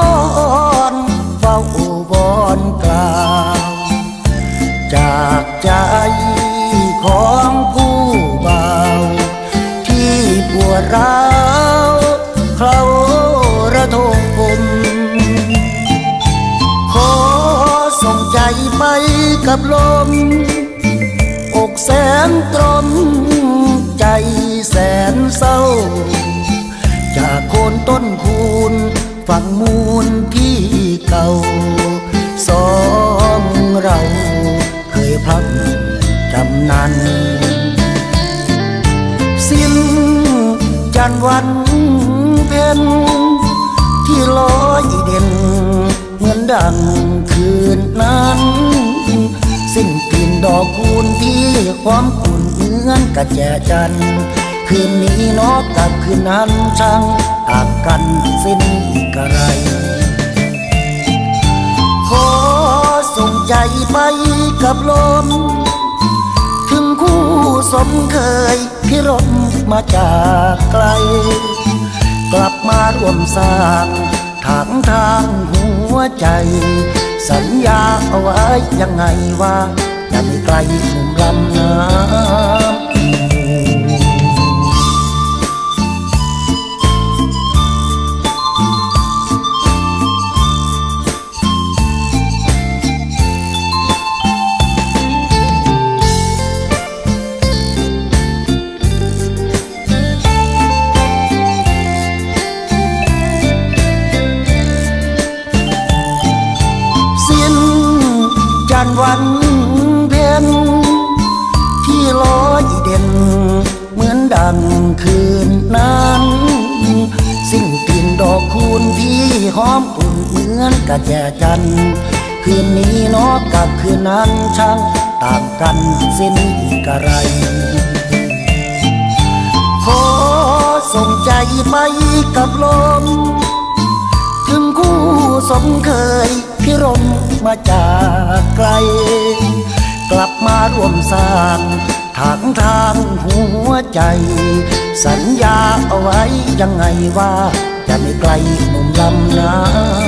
รเฝ้าบอนกล่าวจากใจของผู้บ่าวที่ปวดร้าวเขาระทมขอส่งใจไปกับลมอกแสนตรมใจแสนเศร้าจากโคนต้นคูนฝั่งมูลที่เก่าสองเราเคยพักจำนันสิ้นจันทร์วันเพ็ญที่ลอยเด่นเหมือนดังคืนนั้นสิ้นกลิ่นดอกคูณที่ความขุ่นเหมือนกระแจจันทร์คืนนี้นอกกับคืนนั้นช่างต่างกันสิ้นกระไรขอส่งใจไปกับลมถึงคู่สมเคยพิรมมาจากไกลกลับมาร่วมสร้างทางหัวใจสัญญาเอาไว้ยังไงว่าจะไม่ไกลหนุ่มลำน้ำวันเพ็ญที่ลอยเด่นเหมือนดังคืนนั้นสิ้นกลิ่นดอกคูณที่หอมอุ่นเหมือนกระแจจันทร์คืนนี้นอกกับคืนนั้นช่างต่างกันสิ้นกระไรขอส่งใจไปกับลมถึงคู่สมเคยพิรมมาจากไกลกลับมาร่วมสร้างทางหัวใจสัญญาเอาไว้ยังไงว่าจะไม่ไกลหนุ่มลำน้ำ